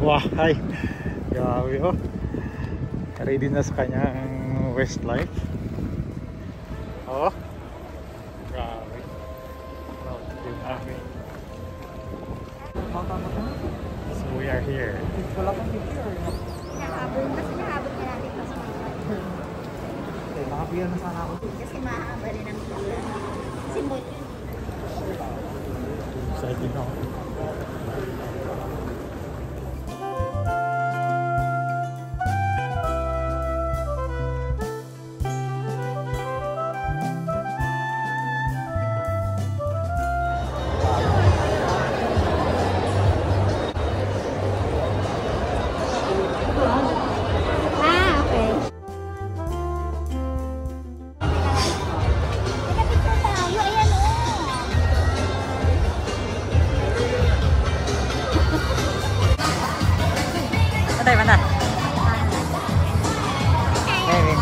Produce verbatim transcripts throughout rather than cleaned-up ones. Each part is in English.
Wah, ay. Grabe oh. Ready na sa kanyang Westlife. Oh. Grabe. Grabe. So we are here. Wala kang picture. Nahabol, kasi nahabol ka natin pa sa mga. Okay, makapigyan na sana ako. Kasi mahaba rin ang pila. Simple. Excited ako. Patay, mana? Eh,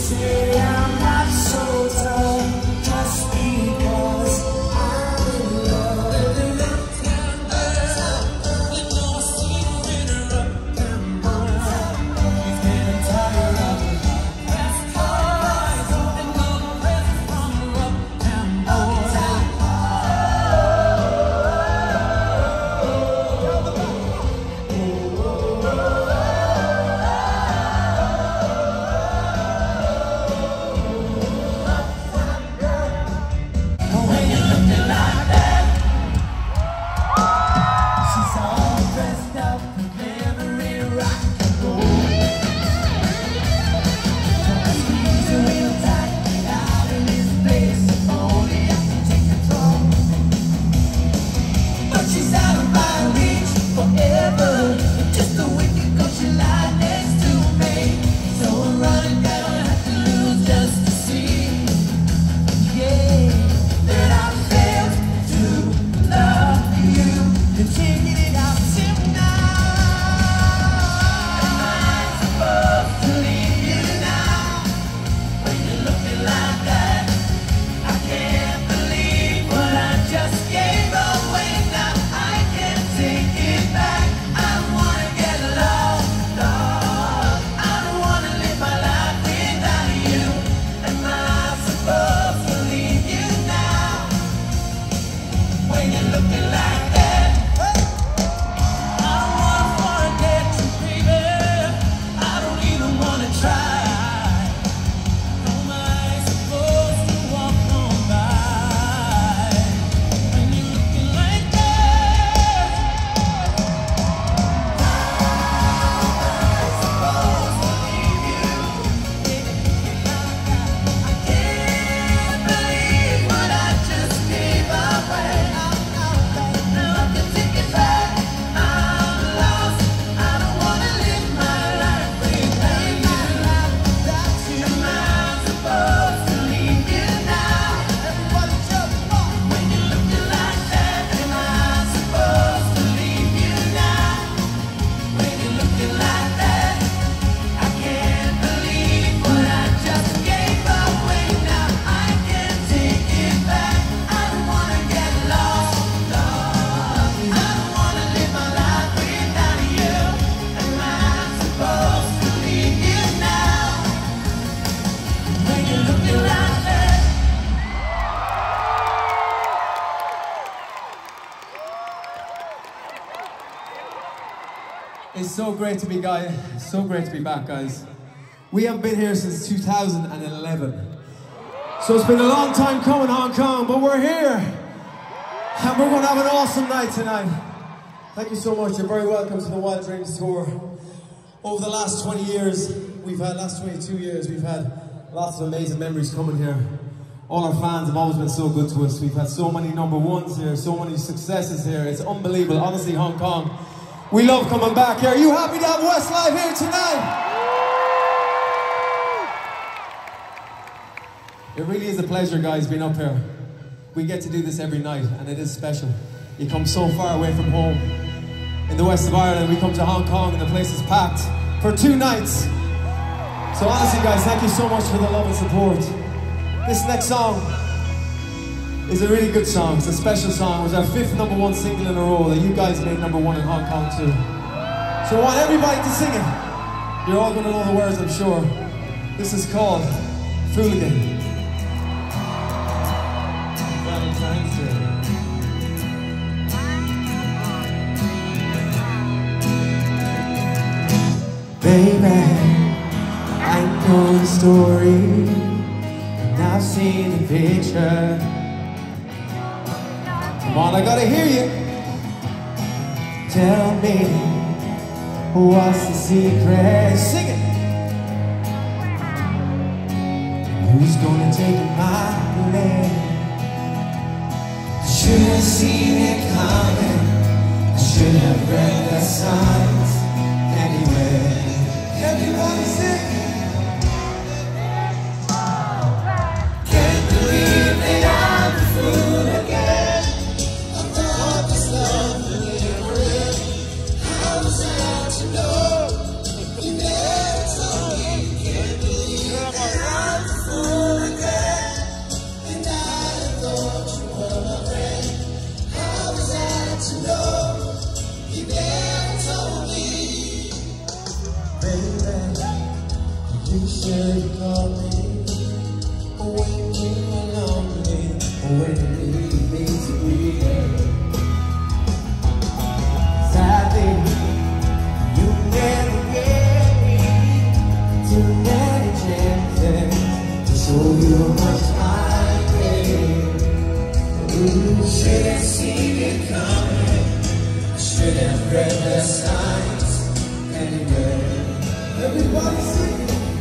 say I'm not so tough just because I'm in love. Every uptown girl, you know I see you in her uptown boys. You've been tired of her past toys and all the presents from her uptown boys. It's so great to be guys. So great to be back, guys. We haven't been here since two thousand eleven, so it's been a long time coming, Hong Kong, but we're here, and we're going to have an awesome night tonight. Thank you so much. You're very welcome to the Wild Dreams Tour. Over the last twenty years, we've had last twenty-two years, we've had lots of amazing memories coming here. All our fans have always been so good to us. We've had so many number ones here, so many successes here. It's unbelievable. Honestly, Hong Kong, we love coming back here. Are you happy to have Westlife here tonight? It really is a pleasure, guys, being up here. We get to do this every night, and it is special. You come so far away from home. In the west of Ireland, we come to Hong Kong, and the place is packed for two nights. So honestly, guys, thank you so much for the love and support. This next song is a really good song. It's a special song. It was our fifth number one single in a row that you guys made number one in Hong Kong too. So I want everybody to sing it. You're all going to know the words, I'm sure. This is called Fooligan. Valentine's Day. Baby, I know the story, and I've seen the picture. Come on, I gotta hear you. Tell me, what's the secret? Sing it. Who's gonna take my place? Should have seen it coming. I should have read the signs. Anyway, everybody sing. Can't believe that I'm a fool again. I thought this love would never end. How was I to know? You never told me. Can't believe that I'm baby, you should call me when you're lonely, when you need me to be. Sadly, you never gave me too many chances to show you how much I care. You should have seen it coming. I should have read the signs anyway. Everybody sing.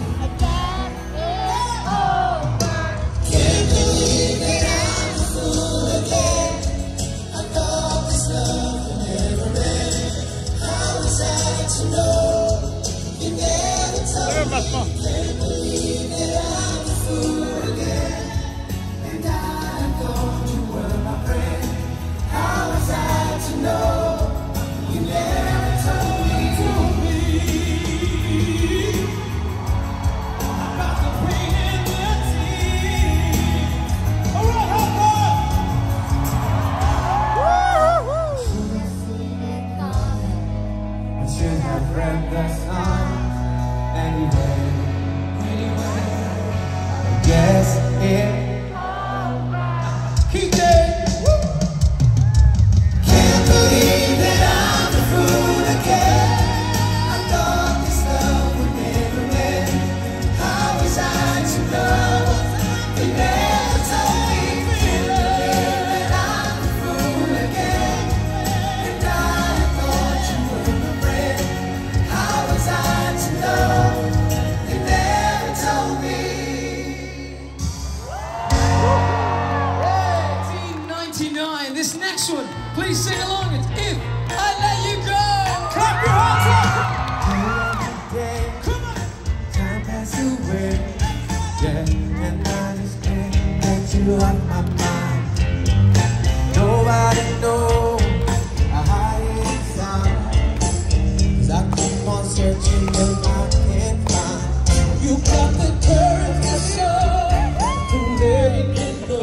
Can't believe that I'm a fool again. I thought this love would never end. How was I to know? You never told me. Can't believe that I'm a fool again. And I thought you were my friend. How was I to know? You never told me, told me about the pain and the tears. All right, hot boy. I should have read the signs anyway. Anyway, I guess it. Keep it. Can't believe that I'm a fool again. I thought this love would never end. How was I to know? You never told me. Can't believe that I'm a fool again. And I thought you were my friend. How was I to know? You never told me. nineteen ninety-nine, this next one, please sing along. It's If I Let You Go. Clap your hands up. Come on. Time passes away. Yeah, and I just can't get you off my mind. Nobody knows how high it's on. 'Cause I keep on searching but I can't find. You got the courage to show to let it go.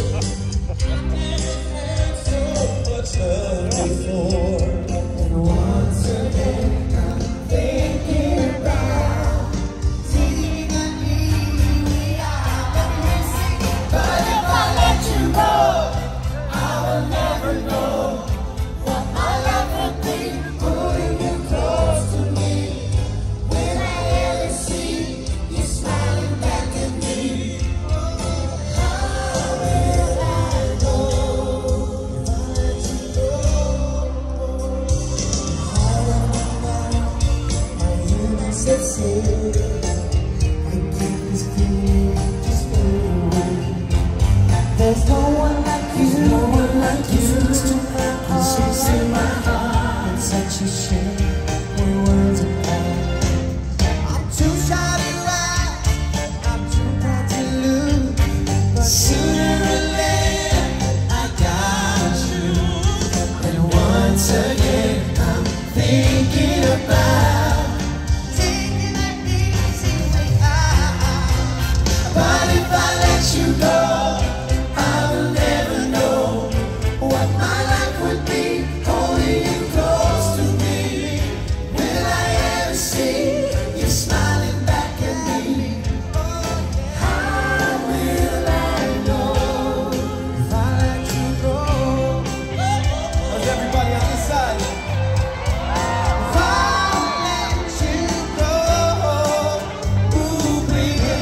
So much love before. And once again I'm thinking about seeing that we are missing. But if I let you go, I will never know what my life would be. Pulling you close to me. When I ever see you smiling back at me, how will I know if I let you go? How will I know my innocence is? I get this feeling just fade away. There's no one like you, no one like you. It's to my heart, it's in my heart. It's such a shame when words are gone. I'm too shy to ride, I'm too proud to lose. But sooner or later, I got you. And once again, I'm thinking about taking that easy way out. But if I let you go, I will never know what my life would be. Holding you close to me. Will I ever see you smiling back at me? How will I know if I let you go? How's everybody on this side? If I let you go, ooh, baby.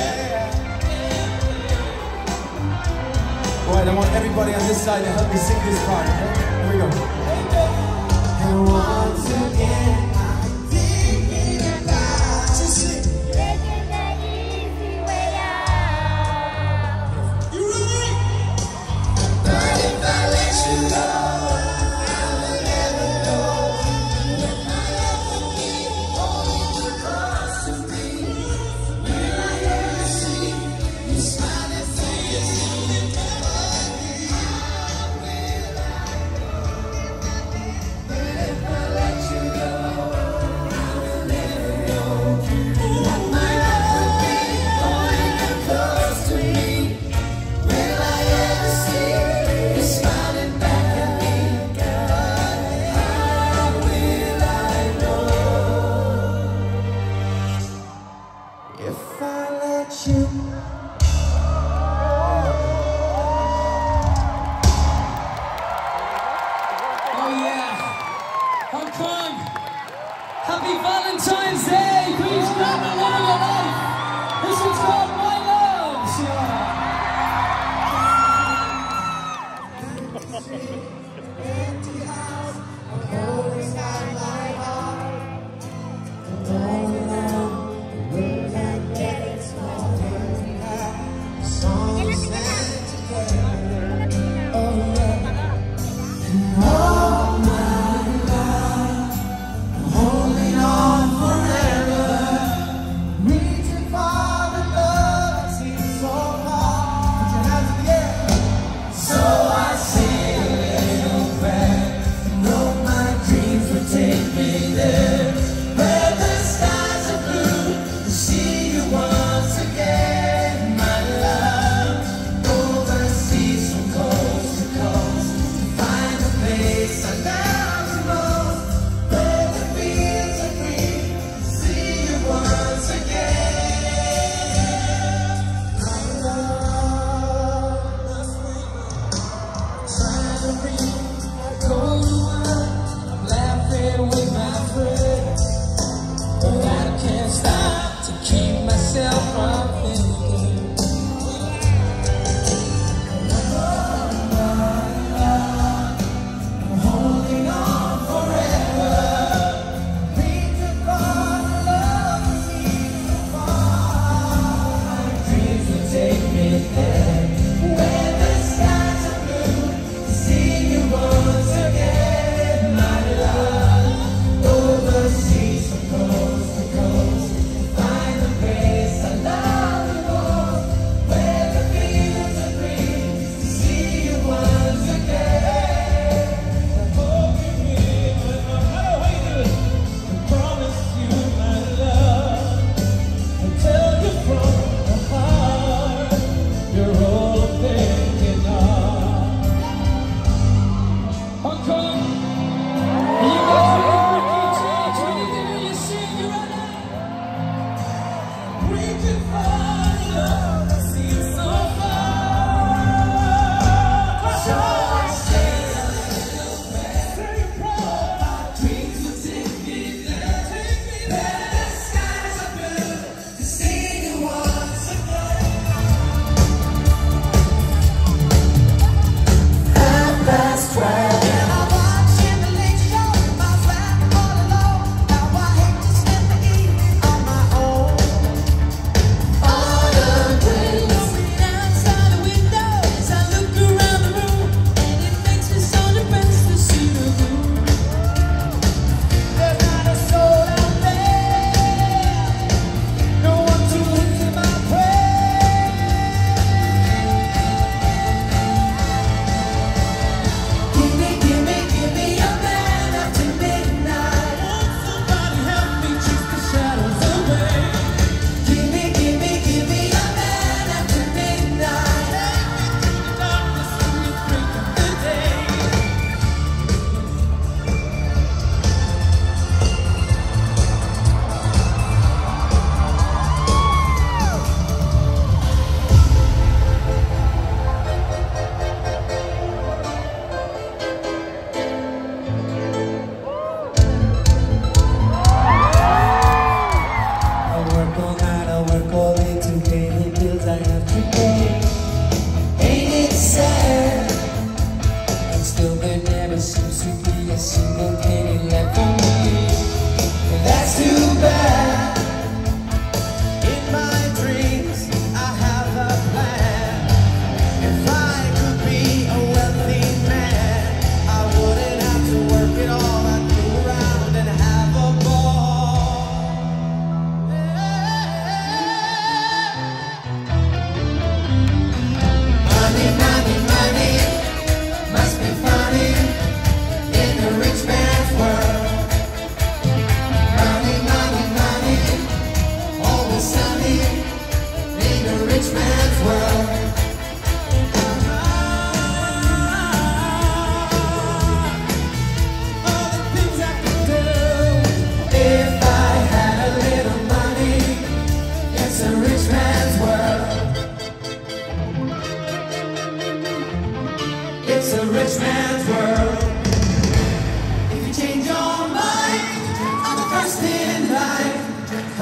All right, I want everybody on this side to help me sing this part. Okay? Here we go. And once again, I'm thinking about you. Sing. Taking the easy way out. You ready? But if I let you go, I will never know what my life would be. Holding you close to me. Will I ever see you smiling face? How will I know? you. Oh yeah, Hong Kong, happy Valentine's Day, please grab the love of your life. This one's called My Love. Going on, the road that gets smaller.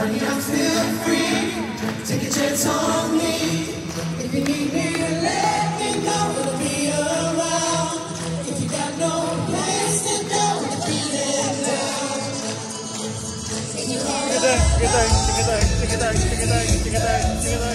Honey, I'm still free. Take a chance on me. If you need me to let me know, I'll be around. If you got no place to go, I'll be there now. Together, together, together, together, together, together, together.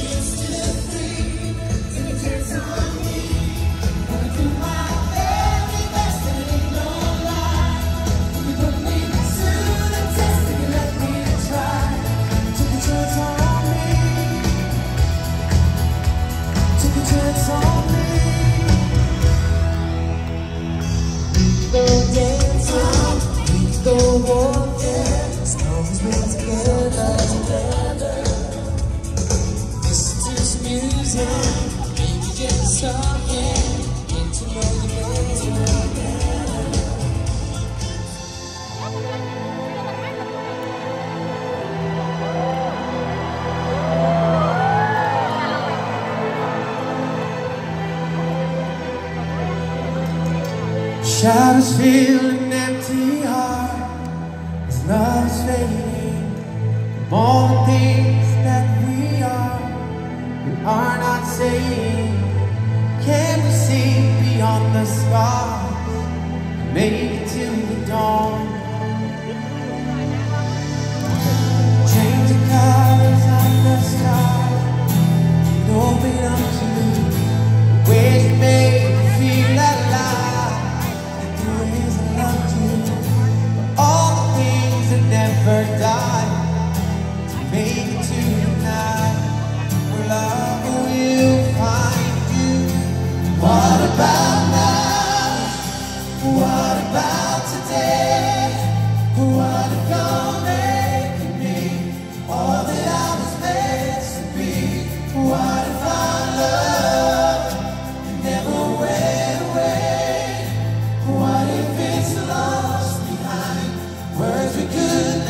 Shadows fill an empty heart as love is fading. From all the things that we are, we are not saying. Can we see beyond the scars and make it to the dawn? Change the colors of the sky and open up to the ways you make me feel alive. Never die to make it to tonight, where love will find you. What about now? What about today? What if you're making me all that I was meant to be? What if our love never went away? What if it's lost behind words we could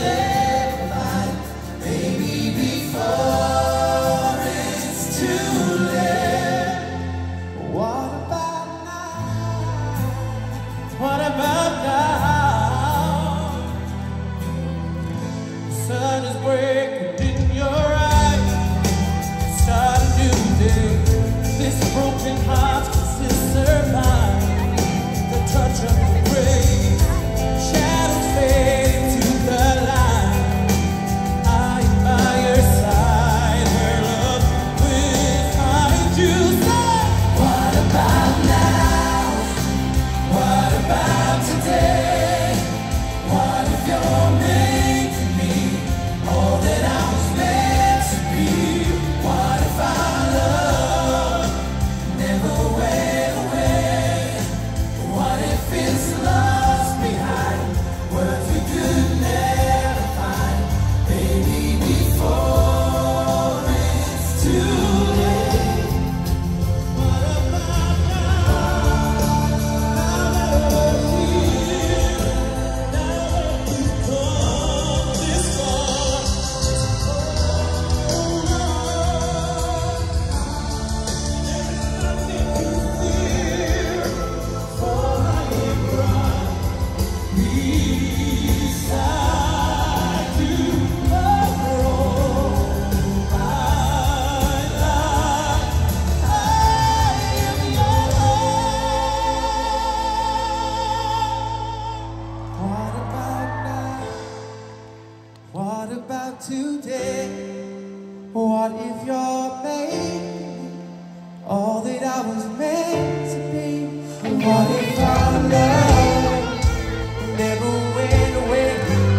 today. What if you're made all that I was meant to be? What if our love never went away?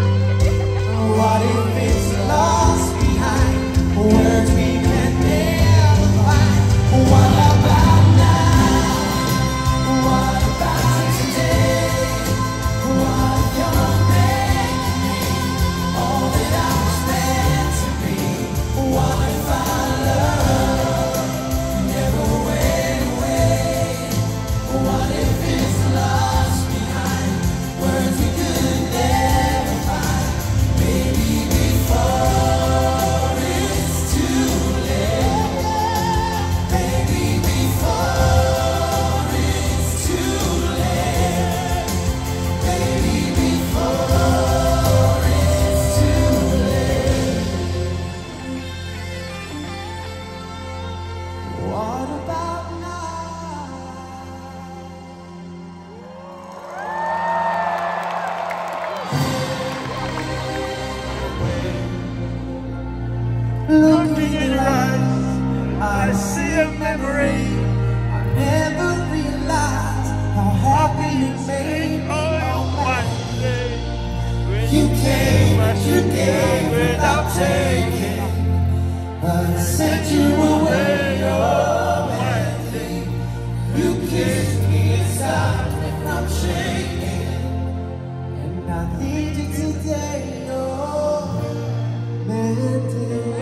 What if it's lost behind words we can never find? What about now? What about today? What if you're made all that I was meant to be? What if our love never went away? What if it's lost behind? I see a memory. I never realized how happy you made me on my day. You came and you gave without taking, but I sent you away, oh Mandy. You kissed me and stopped me from shaking, and I need you today, oh Mandy.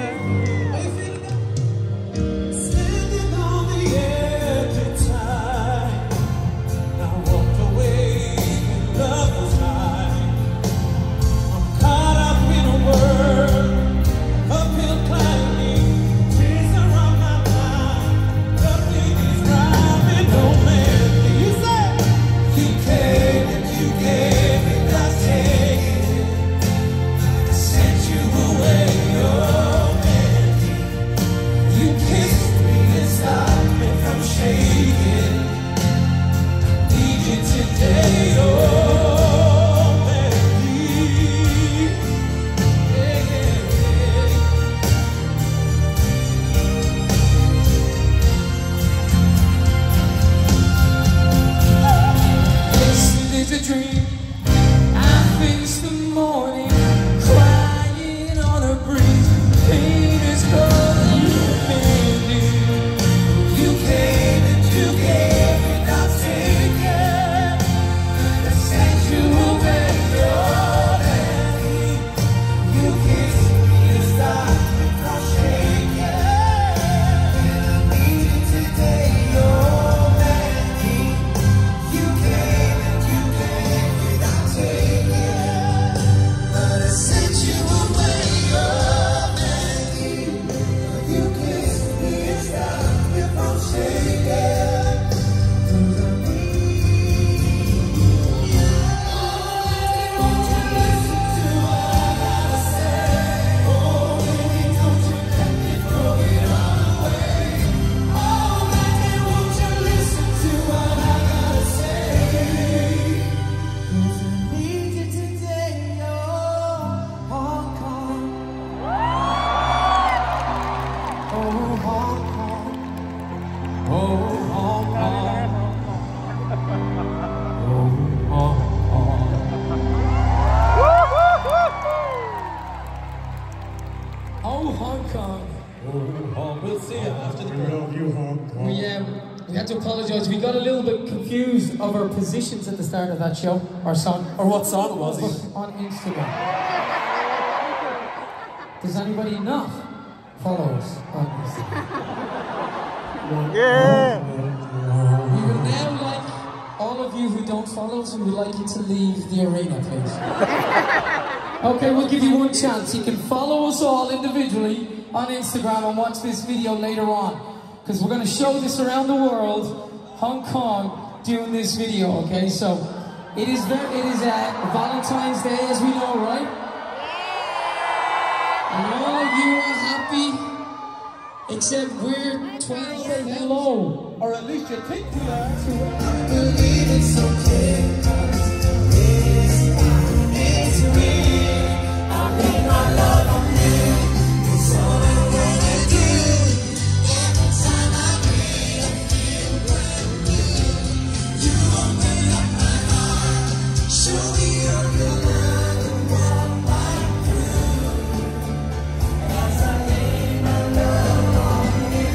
Standing on the edge of time, I walked away when love was high. I'm caught up in a world, uphill climbing, tears around my mind, nothing is rhyming, no man. You said you came and you gave without taking, sent you away, oh Mandy. You kissed me and stopped me from shaking. Need you today, oh Mandy. Yeah, yeah, yeah. This is a dream. I face the morning, crying on a breeze. Pain is calling you, Mandy. You came and you gave without taking, I sent you away, oh Mandy. You kissed me and stopped me from shaking, and I need you today, oh Mandy. You came and you gave without taking, but I sent you away, oh Mandy. You kissed me and stopped me from shaking, 'cause I need you. Oh, won't you listen to what I gotta say? Oh, baby, don't you let me throw it all away. Oh, baby, won't you listen to what I gotta say? 'Cause I need you today, oh Hong Kong. Oh Hong Kong. Oh Hong Kong. Oh Hong Kong. Oh Hong Kong. Oh Hong. We'll see you after the break. Love you, Hong Kong. We, um, we had to apologise. We got a little bit confused of our positions at the start of that show, our song, or what song it was on Instagram. Does anybody not follow us on Instagram? Yeah. We would now like all of you who don't follow us, we would like you to leave the arena, please. Okay, we'll give you one chance. You can follow us all individually on Instagram and watch this video later on, because we're going to show this around the world. Hong Kong doing this video, okay? So it is very, it is uh, Valentine's Day, as we know, right? And all of you are happy, except we're twelve below. Or at least you think we are. I believe it's okay, 'cause it's, it's real. I put my love on you. It's all I wanna do. Every time I breathe, I feel brand new. You open up my heart, show me you're the one to walk right through. As I lay my love on you.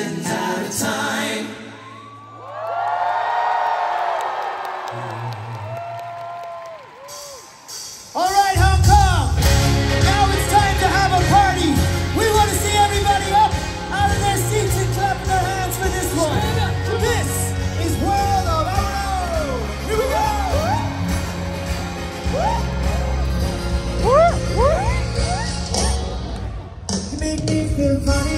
running out of time. All right, Hong Kong. Now it's time to have a party. We want to see everybody up out of their seats and clapping their hands for this one. This is World of Arrow. Here we go. You make me feel funny.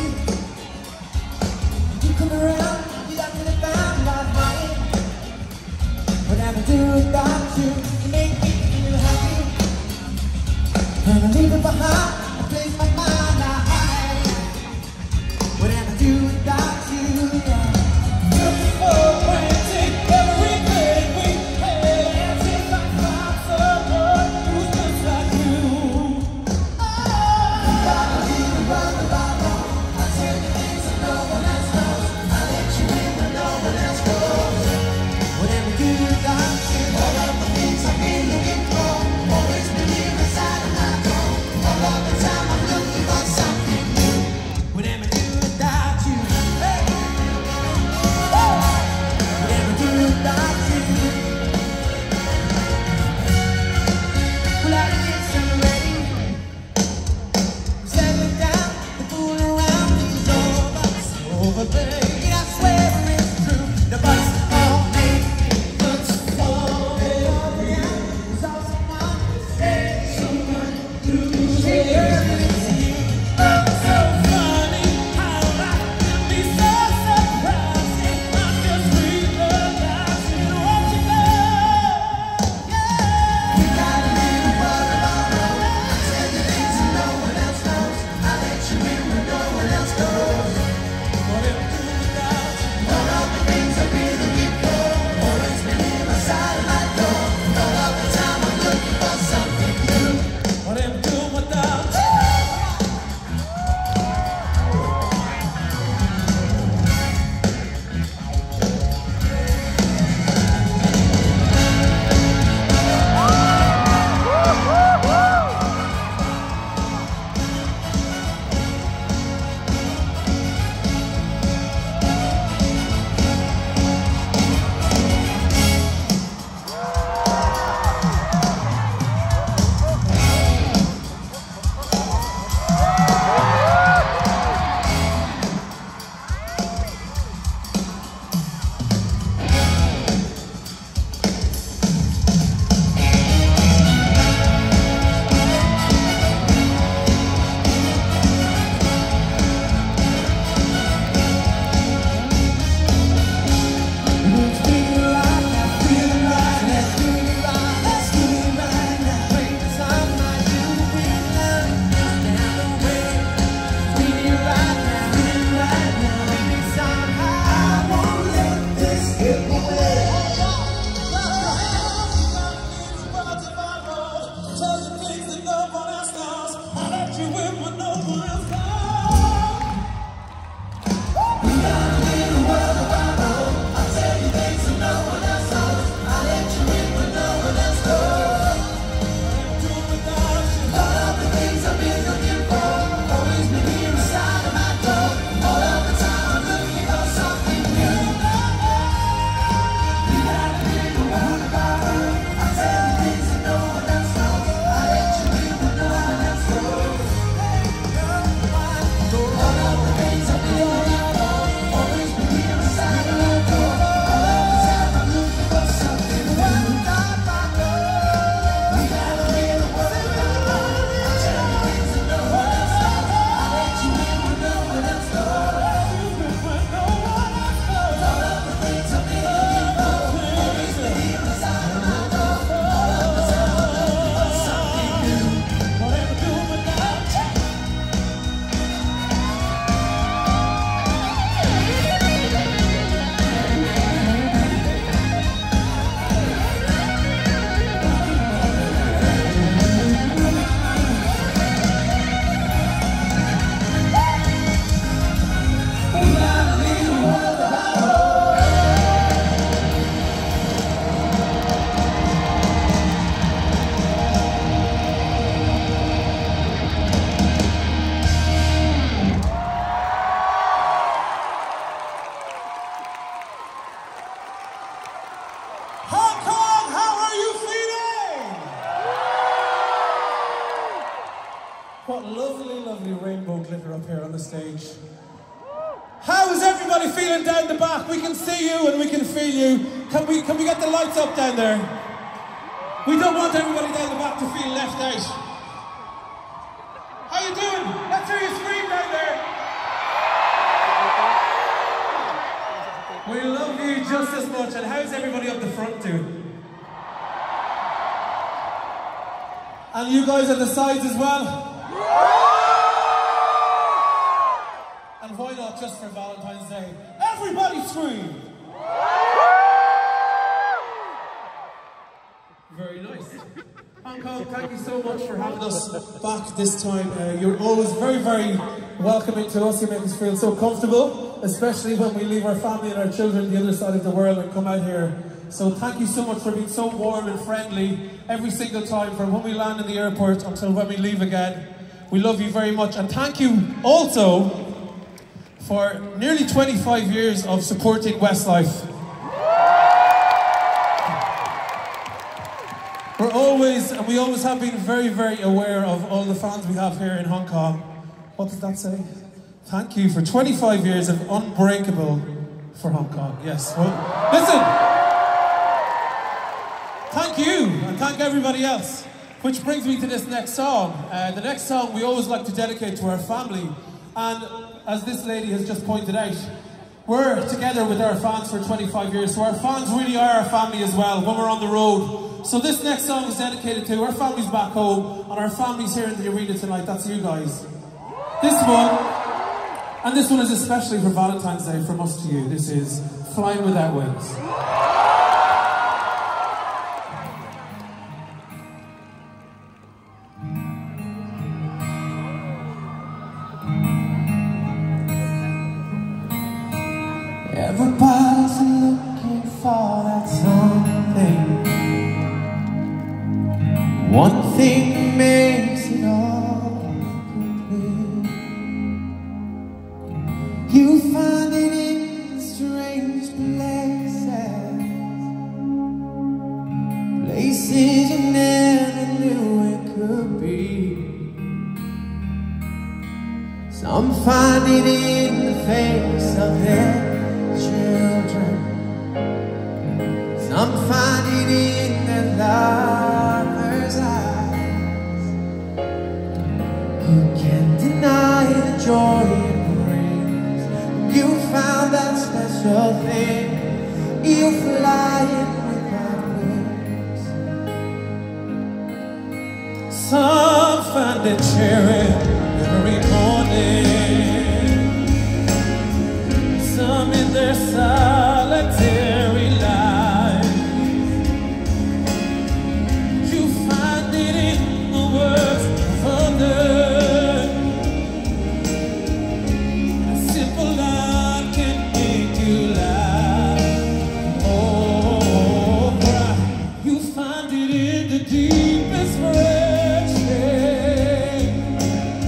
You come around, you got me the found not money. Whatever I do without you, you make me feel happy. And I leave it behind, I place my mind out high. Whatever I do without you, yeah. Took for granted everything we had. As if I found someone who's just like you. Oh, you gotta be the one about lovely rainbow glitter up here on the stage. How is everybody feeling down the back? We can see you and we can feel you. Can we, can we get the lights up down there? We don't want everybody down the back to feel left out. How you doing? Let's hear you scream down there. We love you just as much. And how's everybody up the front doing? And you guys on the sides as well? And why not just for Valentine's Day? Everybody scream! Very nice. Hong Kong, thank you so much for having us back this time. Uh, you're always very, very welcoming to us. You make us feel so comfortable, especially when we leave our family and our children the other side of the world and come out here. So thank you so much for being so warm and friendly every single time, from when we land in the airport until when we leave again. We love you very much. And thank you also for nearly twenty-five years of supporting Westlife. We're always, and we always have been very, very aware of all the fans we have here in Hong Kong. What does that say? Thank you for twenty-five years of unbreakable for Hong Kong. Yes, well, listen. Thank you, and thank everybody else. Which brings me to this next song. Uh, the next song we always like to dedicate to our family. And as this lady has just pointed out, we're together with our fans for twenty-five years, so our fans really are our family as well when we're on the road. So this next song is dedicated to our families back home, and our families here in the arena tonight. That's you guys. This one, and this one is especially for Valentine's Day from us to you. This is Flying Without Wings. Everybody's looking for that something, one thing makes it all complete. You find it in strange places, places you never knew it could be. Some find it in the face of their children, some find it in their lovers' eyes. You can't deny the joy it brings. You found that special thing. You fly it without wings. Some find it cherry every morning, some in their solitary life. You find it in the words of others. A simple line can make you laugh or cry. You find it in the deepest friendship.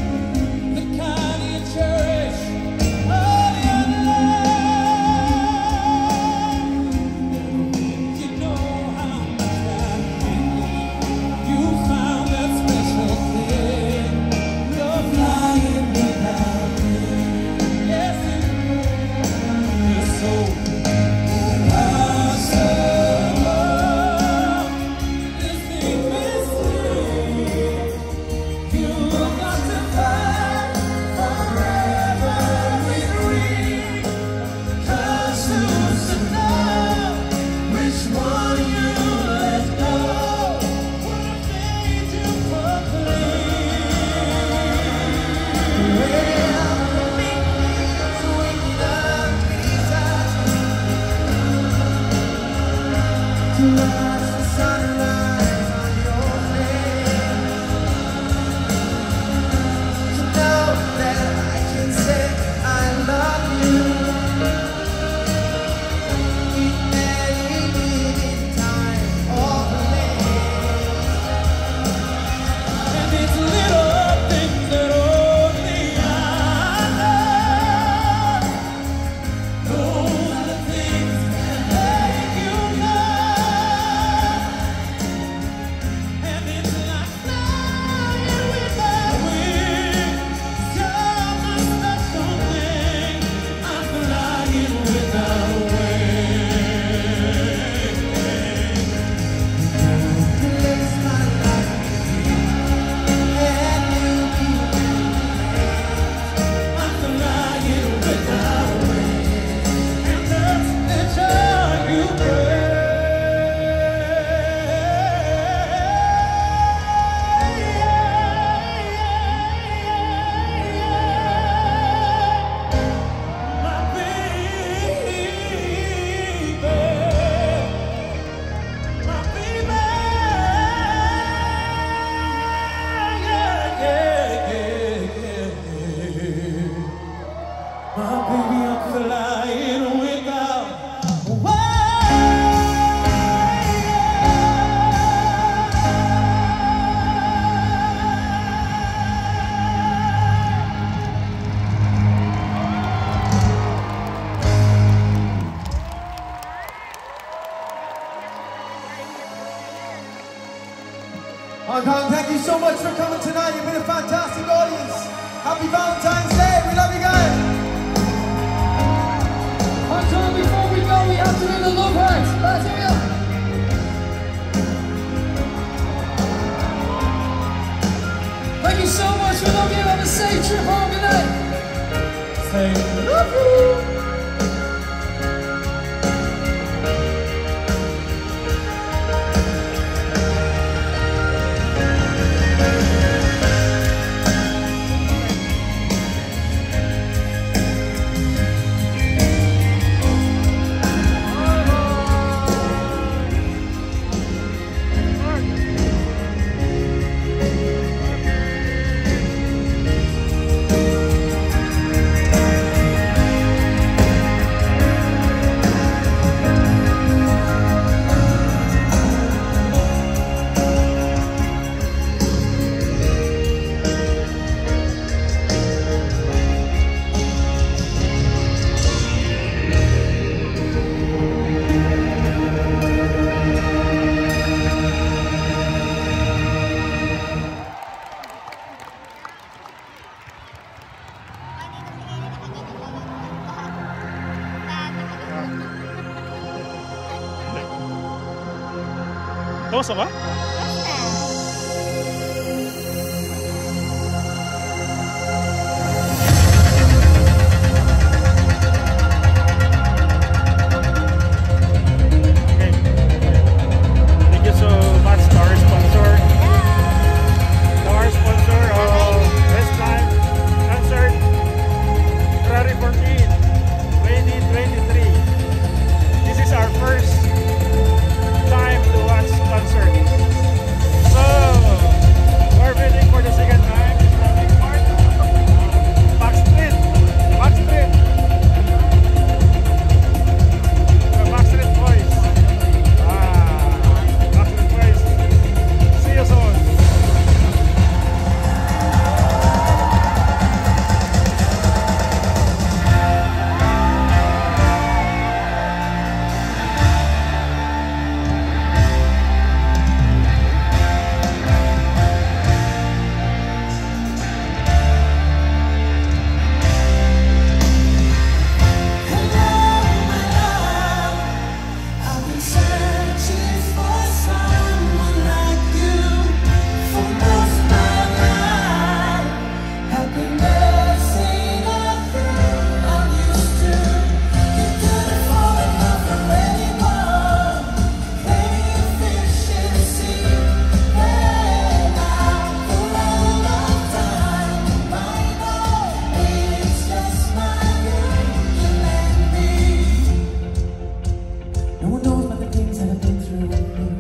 so much for coming tonight. You've been a fantastic audience. Happy Valentine's Day. We love you guys. Anton, before we go, we have to do the love hearts. Let's do it. Thank you so much. We love you. Have a safe trip home. Good night. Say, love you. Tapos na ba? Okay. Thank you so much to our sponsor. To our sponsor of WESTLIFE concert February fourteenth, twenty twenty-three. This is our first time to watch concert. So we're waiting for the second time. It's the big part. Backstreet. Backstreet. The Backstreet Boys. Ah, Backstreet Boys. See you soon. No one knows about the things that I've been through.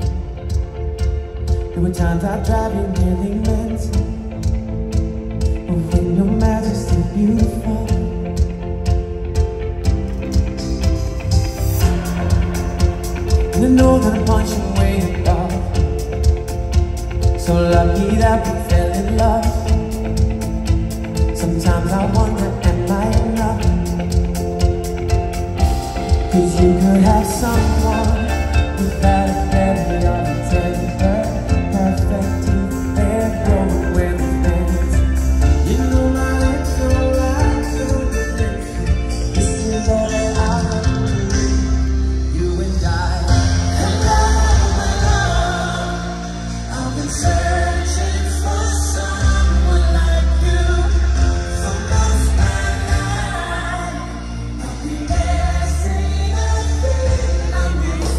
There were times I drive you nearly mental. But when your majesty beautiful, and I know that I'm punching way above. So lucky that we fell in love. Sometimes I wonder, am I enough? Cause you could have someone without a belly on a temper, perfect teeth, fair growing with things. You know my lips are like so thick. This is all that I want to do, you and I. And love, my love, I've been searching for someone like you for most of my life. I've been missing a thing I'm used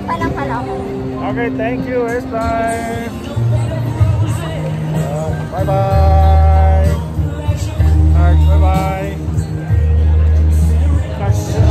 pa lang pala ako. Okay, thank you, WESTLIFE. Uh, bye-bye. Alright, bye-bye. Kasya.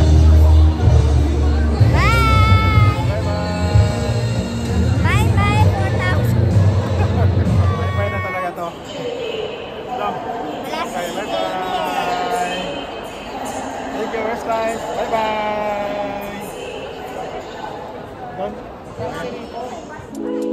Bye-bye for now. Bye-bye na talaga to. No. Last Okay, bye-bye. Thank you, WESTLIFE. Bye-bye. Done?